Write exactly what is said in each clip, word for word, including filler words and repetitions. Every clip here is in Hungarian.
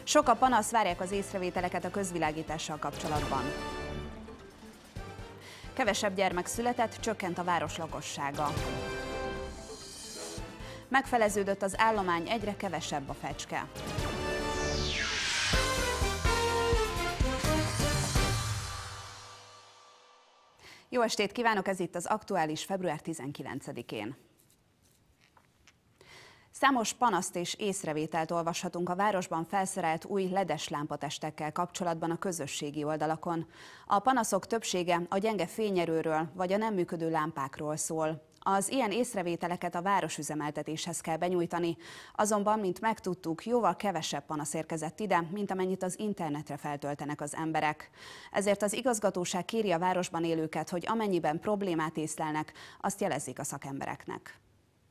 Sok a panasz, várják az észrevételeket a közvilágítással kapcsolatban. Kevesebb gyermek született, csökkent a város lakossága. Megfeleződött az állomány, egyre kevesebb a fecske. Jó estét kívánok, ez itt az Aktuális február tizenkilencedikén. Számos panaszt és észrevételt olvashatunk a városban felszerelt új ledes lámpatestekkel kapcsolatban a közösségi oldalakon. A panaszok többsége a gyenge fényerőről vagy a nem működő lámpákról szól. Az ilyen észrevételeket a városüzemeltetéshez kell benyújtani, azonban, mint megtudtuk, jóval kevesebb panasz érkezett ide, mint amennyit az internetre feltöltenek az emberek. Ezért az igazgatóság kéri a városban élőket, hogy amennyiben problémát észlelnek, azt jelezzék a szakembereknek.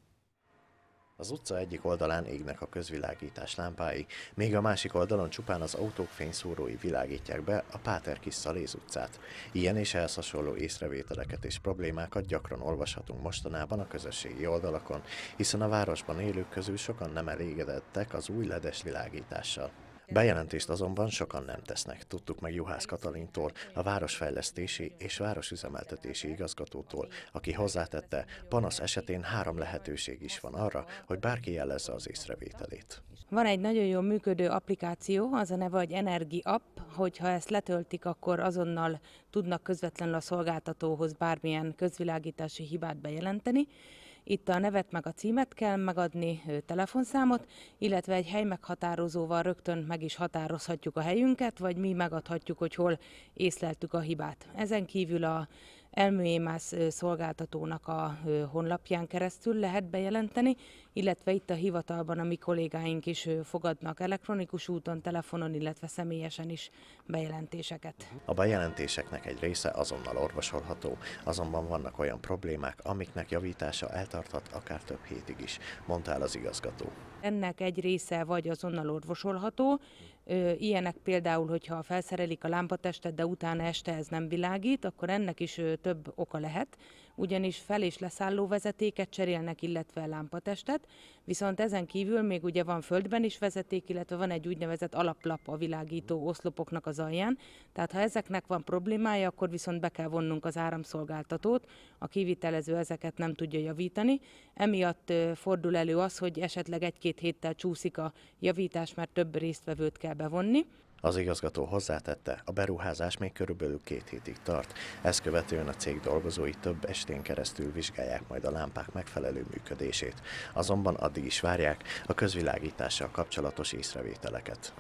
Az utca egyik oldalán égnek a közvilágítás lámpái, még a másik oldalon csupán az autók fényszórói világítják be a Páter Kis Szaléz utcát. Ilyen és ehhez hasonló észrevételeket és problémákat gyakran olvashatunk mostanában a közösségi oldalakon, hiszen a városban élők közül sokan nem elégedettek az új ledes világítással. Bejelentést azonban sokan nem tesznek. Tudtuk meg Juhász Katalintól, a városfejlesztési és városüzemeltetési igazgatótól, aki hozzátette, panasz esetén három lehetőség is van arra, hogy bárki jelezze az észrevételét. Van egy nagyon jól működő applikáció, az a neve, hogy Energy App, hogyha ezt letöltik, akkor azonnal tudnak közvetlenül a szolgáltatóhoz bármilyen közvilágítási hibát bejelenteni. Itt a nevet meg a címet kell megadni, telefonszámot, illetve egy hely meghatározóval rögtön meg is határozhatjuk a helyünket, vagy mi megadhatjuk, hogy hol észleltük a hibát. Ezen kívül a Elműémász szolgáltatónak a honlapján keresztül lehet bejelenteni, illetve itt a hivatalban a mi kollégáink is fogadnak elektronikus úton, telefonon, illetve személyesen is bejelentéseket. A bejelentéseknek egy része azonnal orvosolható, azonban vannak olyan problémák, amiknek javítása eltarthat akár több hétig is, mondta el az igazgató. Ennek egy része vagy azonnal orvosolható, ilyenek például, hogyha felszerelik a lámpatestet, de utána este ez nem világít, akkor ennek is több oka lehet, ugyanis fel- és leszálló vezetéket cserélnek, illetve lámpatestet, viszont ezen kívül még ugye van földben is vezeték, illetve van egy úgynevezett alaplap a világító oszlopoknak az alján, tehát ha ezeknek van problémája, akkor viszont be kell vonnunk az áramszolgáltatót, a kivitelező ezeket nem tudja javítani, emiatt fordul elő az, hogy esetleg egy-két héttel csúszik a javítás, mert több résztvevőt kell bevonni. Az igazgató hozzátette, a beruházás még körülbelül két hétig tart. Ezt követően a cég dolgozói több estén keresztül vizsgálják majd a lámpák megfelelő működését. Azonban addig is várják a közvilágítással kapcsolatos észrevételeket.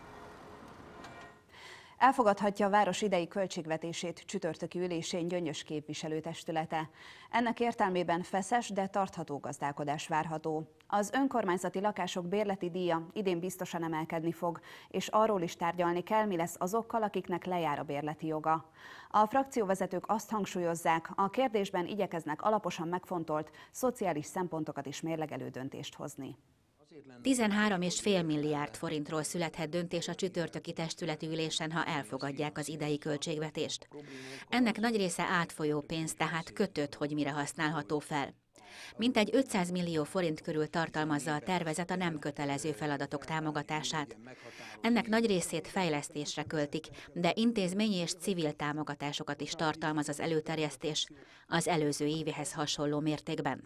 Elfogadhatja a város idei költségvetését csütörtöki ülésén Gyöngyös képviselőtestülete. Ennek értelmében feszes, de tartható gazdálkodás várható. Az önkormányzati lakások bérleti díja idén biztosan emelkedni fog, és arról is tárgyalni kell, mi lesz azokkal, akiknek lejár a bérleti joga. A frakcióvezetők azt hangsúlyozzák, a kérdésben igyekeznek alaposan megfontolt, szociális szempontokat is mérlegelő döntést hozni. tizenhárom egész öt milliárd forintról születhet döntés a csütörtöki testületi ülésen, ha elfogadják az idei költségvetést. Ennek nagy része átfolyó pénz, tehát kötött, hogy mire használható fel. Mintegy ötszáz millió forint körül tartalmazza a tervezet a nem kötelező feladatok támogatását. Ennek nagy részét fejlesztésre költik, de intézményi és civil támogatásokat is tartalmaz az előterjesztés, az előző évéhez hasonló mértékben.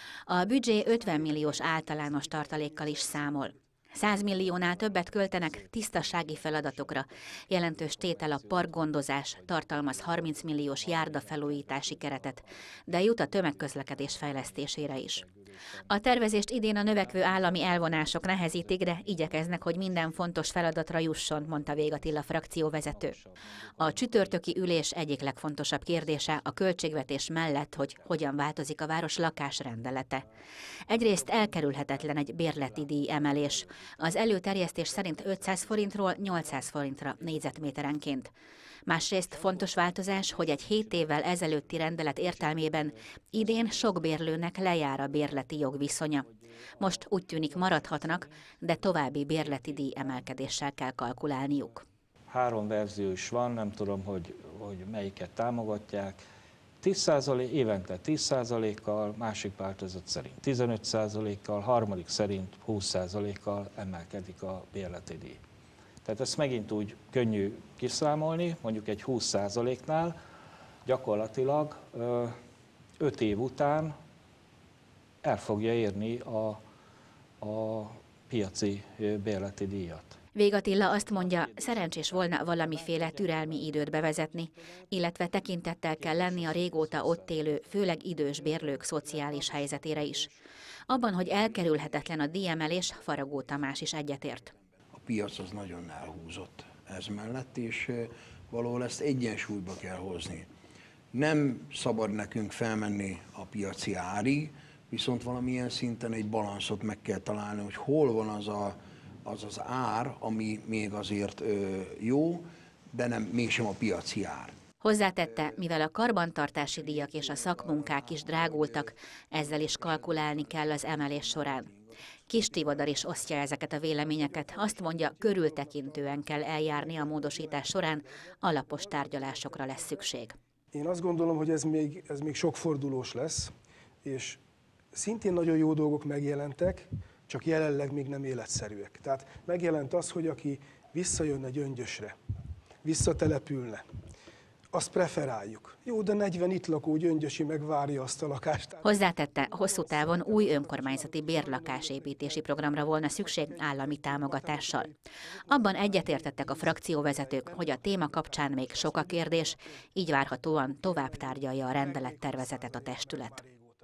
A büdzsé ötven milliós általános tartalékkal is számol. száz milliónál többet költenek tisztasági feladatokra. Jelentős tétel a parkgondozás, tartalmaz harminc milliós járdafelújítási keretet, de jut a tömegközlekedés fejlesztésére is. A tervezést idén a növekvő állami elvonások nehezítik, de igyekeznek, hogy minden fontos feladatra jusson, mondta Vég Attila frakcióvezető. A csütörtöki ülés egyik legfontosabb kérdése a költségvetés mellett, hogy hogyan változik a város lakásrendelete. Egyrészt elkerülhetetlen egy bérleti díj emelés. Az előterjesztés szerint ötszáz forintról nyolcszáz forintra négyzetméterenként. Másrészt fontos változás, hogy egy hét évvel ezelőtti rendelet értelmében idén sok bérlőnek lejár a bérleti jogviszonya. Most úgy tűnik maradhatnak, de további bérleti díj emelkedéssel kell kalkulálniuk. Három verzió is van, nem tudom, hogy, hogy melyiket támogatják. tíz százalék, évente tíz százalékkal, másik változat szerint tizenöt százalékkal, harmadik szerint húsz százalékkal emelkedik a bérleti díj. Tehát ezt megint úgy könnyű kiszámolni, mondjuk egy húsz százaléknál gyakorlatilag öt év után el fogja érni a, a piaci bérleti díjat. Vég Attila azt mondja, szerencsés volna valamiféle türelmi időt bevezetni, illetve tekintettel kell lenni a régóta ott élő, főleg idős bérlők szociális helyzetére is. Abban, hogy elkerülhetetlen a díjemelés, Faragó Tamás is egyetért. A piac az nagyon elhúzott ez mellett, és valahol ezt egyensúlyba kell hozni. Nem szabad nekünk felmenni a piaci árig, viszont valamilyen szinten egy balanszot meg kell találni, hogy hol van az a, az, az ár, ami még azért ö, jó, de nem, mégsem a piaci ár. Hozzátette, mivel a karbantartási díjak és a szakmunkák is drágultak, ezzel is kalkulálni kell az emelés során. Kis Tivadar is osztja ezeket a véleményeket, azt mondja, körültekintően kell eljárni a módosítás során, alapos tárgyalásokra lesz szükség. Én azt gondolom, hogy ez még, ez még sok fordulós lesz, és szintén nagyon jó dolgok megjelentek, csak jelenleg még nem életszerűek. Tehát megjelent az, hogy aki visszajönne Gyöngyösre, visszatelepülne, azt preferáljuk. Jó, de negyven itt lakó gyöngyösi megvárja azt a lakást. Hozzátette, hosszú távon új önkormányzati bérlakásépítési programra volna szükség állami támogatással. Abban egyetértettek a frakcióvezetők, hogy a téma kapcsán még sok a kérdés, így várhatóan tovább tárgyalja a rendelettervezetet a testület.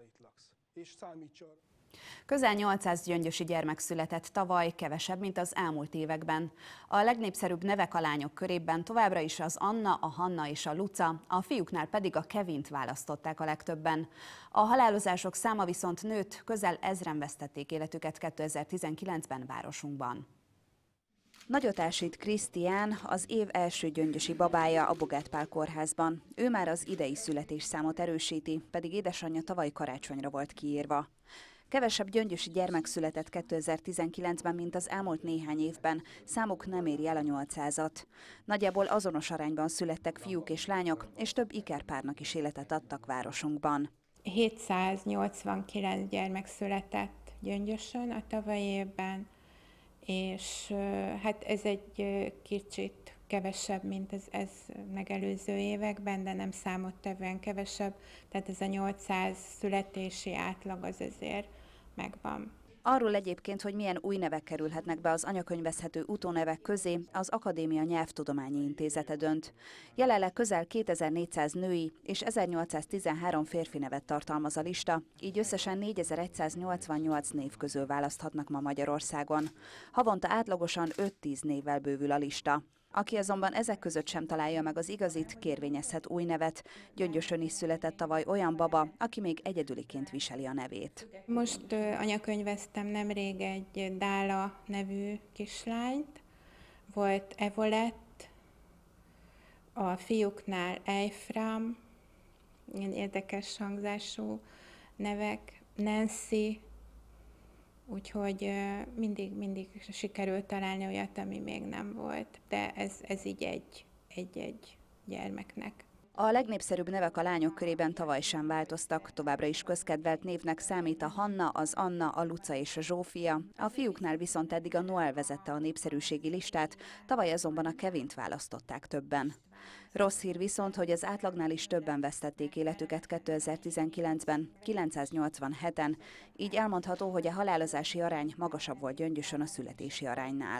Közel nyolcszáz gyöngyösi gyermek született tavaly, kevesebb, mint az elmúlt években. A legnépszerűbb nevek a lányok körében továbbra is az Anna, a Hanna és a Luca, a fiúknál pedig a Kevint választották a legtöbben. A halálozások száma viszont nőtt, közel ezren vesztették életüket kétezer-tizenkilencben városunkban. Nagyot ásít Krisztián, az év első gyöngyösi babája a Bogát Pál kórházban. Ő már az idei születésszámot erősíti, pedig édesanyja tavaly karácsonyra volt kiírva. Kevesebb gyöngyösi gyermek született kétezer-tizenkilencben, mint az elmúlt néhány évben, számuk nem éri el a nyolcszázat. Nagyjából azonos arányban születtek fiúk és lányok, és több ikerpárnak is életet adtak városunkban. hétszáznyolcvankilenc gyermek született Gyöngyösön a tavalyi évben, és hát ez egy kicsit kevesebb, mint ez, ez megelőző években, de nem számottevően kevesebb, tehát ez a nyolcszáz születési átlag az azért megvan. Arról egyébként, hogy milyen új nevek kerülhetnek be az anyakönyvezhető utónevek közé, az Akadémia Nyelvtudományi Intézete dönt. Jelenleg közel kétezer-négyszáz női és ezernyolcszáztizenhárom férfi nevet tartalmaz a lista, így összesen négyezer-egyszáznyolcvannyolc név közül választhatnak ma Magyarországon. Havonta átlagosan öt-tíz névvel bővül a lista. Aki azonban ezek között sem találja meg az igazit, kérvényezhet új nevet. Gyöngyösön is született tavaly olyan baba, aki még egyedüliként viseli a nevét. Most uh, anyakönyveztem nemrég egy Dála nevű kislányt, volt Evolett, a fiúknál Eifram, ilyen érdekes hangzású nevek, Nancy, úgyhogy mindig, mindig sikerült találni olyat, ami még nem volt, de ez, ez így egy, egy-egy gyermeknek. A legnépszerűbb nevek a lányok körében tavaly sem változtak, továbbra is közkedvelt névnek számít a Hanna, az Anna, a Luca és a Zsófia. A fiúknál viszont eddig a Noel vezette a népszerűségi listát, tavaly azonban a Kevint választották többen. Rossz hír viszont, hogy az átlagnál is többen vesztették életüket kétezer-tizenkilencben, kilencszáznyolcvanheten, így elmondható, hogy a halálozási arány magasabb volt Gyöngyösön a születési aránynál.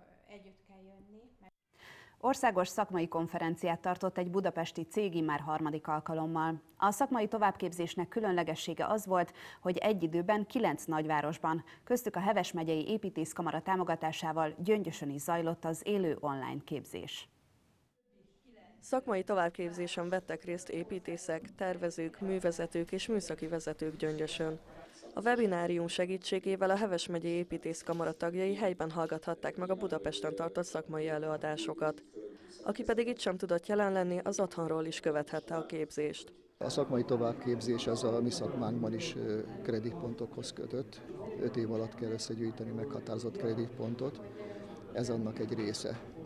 Országos szakmai konferenciát tartott egy budapesti cég immár harmadik alkalommal. A szakmai továbbképzésnek különlegessége az volt, hogy egy időben kilenc nagyvárosban, köztük a Heves megyei építészkamara támogatásával Gyöngyösön is zajlott az élő online képzés. Szakmai továbbképzésen vettek részt építészek, tervezők, művezetők és műszaki vezetők Gyöngyösön. A webinárium segítségével a Heves megyei építészkamara tagjai helyben hallgathatták meg a Budapesten tartott szakmai előadásokat. Aki pedig itt sem tudott jelen lenni, az otthonról is követhette a képzést. A szakmai továbbképzés az a mi szakmánkban is kreditpontokhoz kötött. Öt év alatt kell összegyűjteni meghatározott kreditpontot. Ez annak egy része.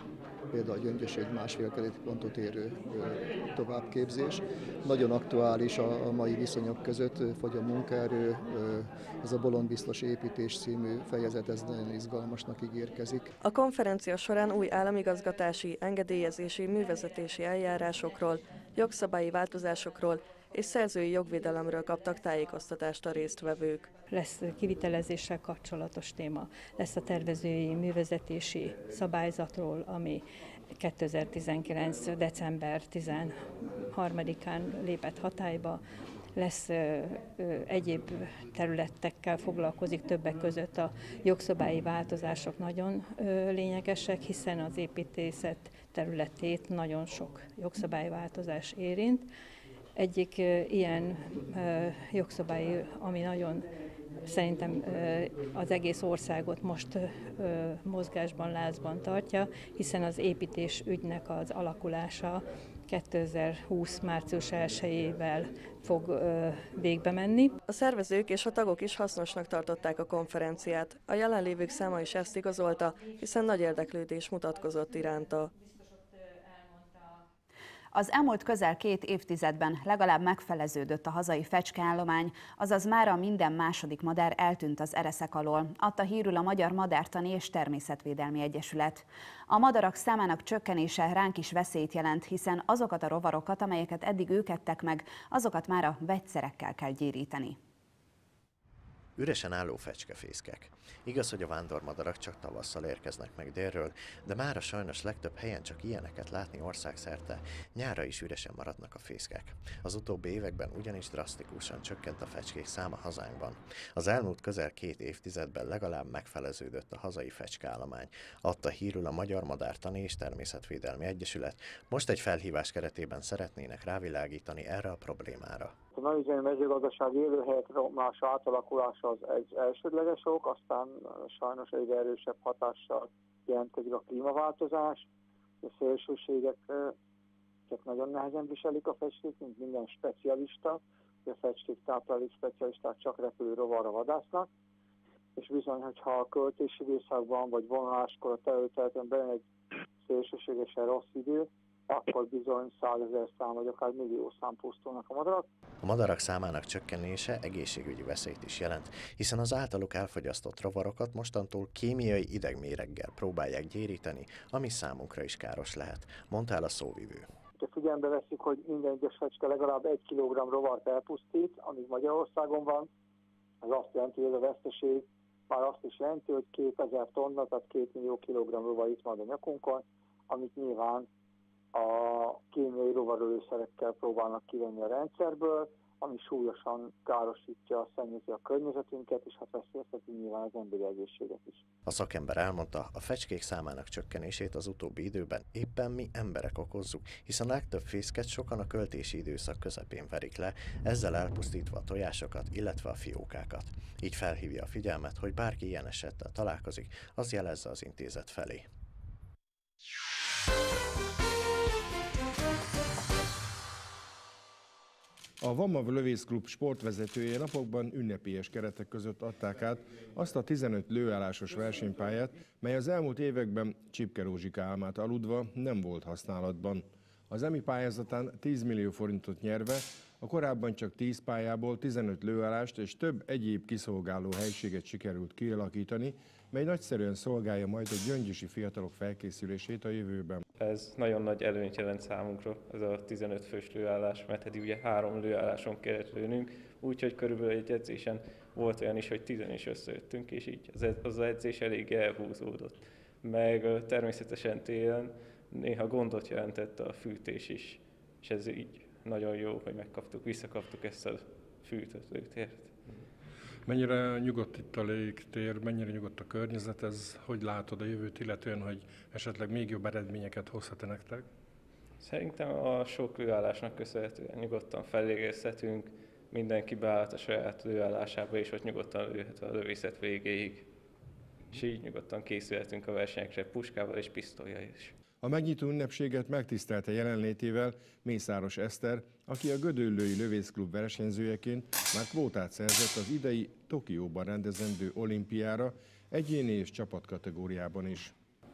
például Gyöngyös egy másfél kredipontot érő továbbképzés. Nagyon aktuális a mai viszonyok között, fogy a munkaerő, ez a Bolondbiztos építés című fejezet, ez nagyon izgalmasnak ígérkezik. A konferencia során új államigazgatási, engedélyezési, művezetési eljárásokról, jogszabályi változásokról és szerzői jogvédelemről kaptak tájékoztatást a résztvevők. Lesz kivitelezéssel kapcsolatos téma, lesz a tervezői művezetési szabályzatról, ami kétezer-tizenkilenc. december tizenharmadikán lépett hatályba, lesz ö, ö, egyéb területekkel foglalkozik, többek között a jogszabályi változások nagyon ö, lényegesek, hiszen az építészet területét nagyon sok jogszabályváltozás érint. Egyik ö, ilyen ö, jogszabály, ami nagyon szerintem ö, az egész országot most ö, mozgásban, lázban tartja, hiszen az építés ügynek az alakulása kétezer-húsz. március elsejével fog ö, végbe menni. A szervezők és a tagok is hasznosnak tartották a konferenciát. A jelenlévők száma is ezt igazolta, hiszen nagy érdeklődés mutatkozott iránta. Az elmúlt közel két évtizedben legalább megfeleződött a hazai fecskeállomány, azaz mára minden második madár eltűnt az ereszek alól, adta hírül a Magyar Madártani és Természetvédelmi Egyesület. A madarak számának csökkenése ránk is veszélyt jelent, hiszen azokat a rovarokat, amelyeket eddig ők ettek meg, azokat már a vegyszerekkel kell gyéríteni. Üresen álló fecskefészkek. Igaz, hogy a vándormadarak csak tavasszal érkeznek meg délről, de mára sajnos legtöbb helyen csak ilyeneket látni országszerte, nyárra is üresen maradnak a fészkek. Az utóbbi években ugyanis drasztikusan csökkent a fecskék száma hazánkban. Az elmúlt közel két évtizedben legalább megfeleződött a hazai fecskeállomány, adta hírül a Magyar Madártani és Természetvédelmi Egyesület. Most egy felhívás keretében szeretnének rávilágítani erre a problémára. A nagyüzemi mezőgazdaság élőhelyek romlása, átalakulása az egy elsődleges ok, aztán sajnos egyre erősebb hatással jelentkezik a klímaváltozás, a szélsőségeket nagyon nehezen viselik a fecskék, mint minden specialista, a fecskék táplálék specialisták csak repülő rovarra vadásznak, és bizony, hogyha a költési időszakban vagy vonuláskor a területen bejön egy szélsőségesen rossz idő, akkor bizony százezer szám vagy akár millió szám pusztulnak a madarak. A madarak számának csökkenése egészségügyi veszélyt is jelent, hiszen az általuk elfogyasztott rovarokat mostantól kémiai idegméreggel próbálják gyéríteni, ami számunkra is káros lehet, mondta el a szóvivő. Ha figyelembe veszik, hogy minden egyes fecske legalább egy kilogramm rovart elpusztít, amíg Magyarországon van, ez azt jelenti, hogy a veszteség már azt is jelenti, hogy kétezer tonna, tehát két millió kilogramm rovar itt van a nyakunkon, amit nyilván a kémiai rovarölőszerekkel próbálnak kivenni a rendszerből, ami súlyosan károsítja, szennyezi a környezetünket, és hát veszélyezteti nyilván az emberi egészséget is. A szakember elmondta, a fecskék számának csökkenését az utóbbi időben éppen mi emberek okozzuk, hiszen a legtöbb fészket sokan a költési időszak közepén verik le, ezzel elpusztítva a tojásokat, illetve a fiókákat. Így felhívja a figyelmet, hogy bárki ilyen esettel találkozik, az jelezze az intézet felé. A Vammav Lövészklub sportvezetője napokban ünnepélyes keretek között adták át azt a tizenöt lőállásos versenypályát, mely az elmúlt években Csipke Rózsika álmát aludva nem volt használatban. Az EMI pályázatán tíz millió forintot nyerve a korábban csak tíz pályából tizenöt lőállást és több egyéb kiszolgáló helységet sikerült kialakítani, mely nagyszerűen szolgálja majd a gyöngyösi fiatalok felkészülését a jövőben. Ez nagyon nagy előnyt jelent számunkra, ez a tizenöt fős lőállás, mert eddig ugye három lőálláson kellett lőnünk, úgyhogy körülbelül egy edzésen volt olyan is, hogy tizen is összejöttünk, és így az, az edzés elég elhúzódott. Meg természetesen télen néha gondot jelentett a fűtés is, és ez így nagyon jó, hogy megkaptuk, visszakaptuk ezt a fűtött lőtért. Mennyire nyugodt itt a légtér, mennyire nyugodt a környezet, ez hogy látod a jövőt, illetően, hogy esetleg még jobb eredményeket hozhat-e nektek? Szerintem a sok lőállásnak köszönhetően nyugodtan felégezhetünk, mindenki beállt a saját lőállásába, és ott nyugodtan lőhet a lövészet végéig. És így nyugodtan készülhetünk a versenyekre puskával és pisztollyal is. A megnyitó ünnepséget megtisztelte jelenlétével Mészáros Eszter, aki a Gödöllői Lövészklub versenyzőjeként már kvótát szerzett az idei Tokióban rendezendő olimpiára, egyéni és csapatkategóriában is.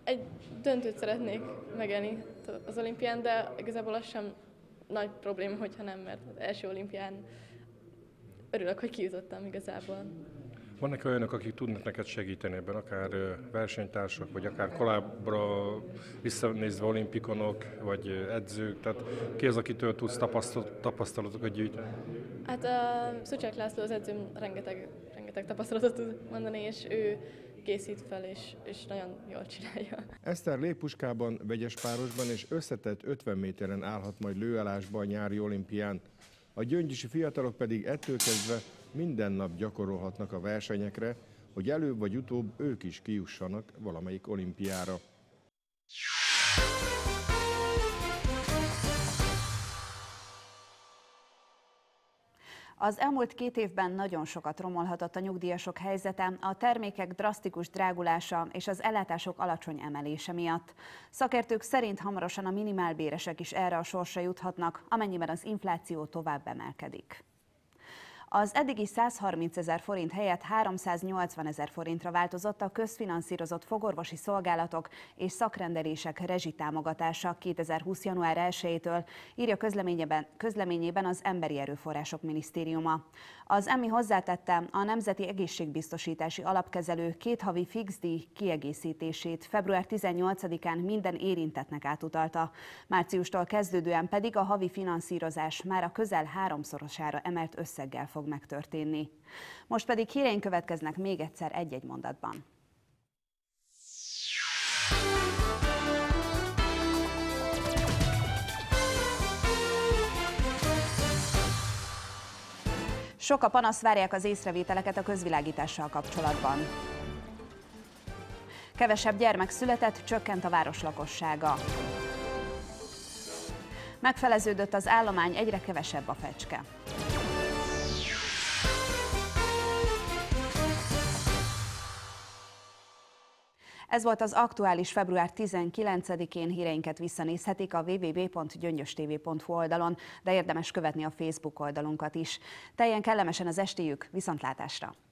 egy döntőt szeretnék megélni az olimpián, de igazából az sem nagy probléma, hogyha nem, mert az első olimpián örülök, hogy kijutottam igazából. Vannak olyanok, akik tudnak neked segíteni ebben, akár versenytársak, vagy akár korábbra visszanézve olimpikonok, vagy edzők, tehát ki az, akitől tudsz tapasztalatokat gyűjteni? Hát a Szucsák László az edzőm rengeteg, rengeteg tapasztalatot tud mondani, és ő készít fel, és, és nagyon jól csinálja. Eszter légpuskában, vegyes párosban és összetett ötven méteren állhat majd lőállásba a nyári olimpián. A gyöngyösi fiatalok pedig ettől kezdve minden nap gyakorolhatnak a versenyekre, hogy előbb vagy utóbb ők is kijussanak valamelyik olimpiára. Az elmúlt két évben nagyon sokat romolhatott a nyugdíjasok helyzete a termékek drasztikus drágulása és az ellátások alacsony emelése miatt. Szakértők szerint hamarosan a minimálbéresek is erre a sorsra juthatnak, amennyiben az infláció tovább emelkedik. Az eddigi százharmincezer forint helyett háromszáznyolcvanezer forintra változott a közfinanszírozott fogorvosi szolgálatok és szakrendelések rezsitámogatása kétezer-húsz. január elsejétől, írja közleményében, közleményében az Emberi Erőforrások Minisztériuma. Az em i hozzátette, a Nemzeti Egészségbiztosítási Alapkezelő két havi fixdíj kiegészítését február tizennyolcadikán minden érintettnek átutalta. Márciustól kezdődően pedig a havi finanszírozás már a közel háromszorosára emelt összeggel fog megtörténni. Most pedig híreink következnek még egyszer egy-egy mondatban. Sok a panasz, várják az észrevételeket a közvilágítással kapcsolatban. Kevesebb gyermek született, csökkent a város lakossága. Megfeleződött az állomány, egyre kevesebb a fecske. Ez volt az aktuális február tizenkilencedikén, híreinket visszanézhetik a double-u double-u double-u pont gyöngyöstv pont hu oldalon, de érdemes követni a Facebook oldalunkat is. Teljen kellemesen az estéjük, viszontlátásra!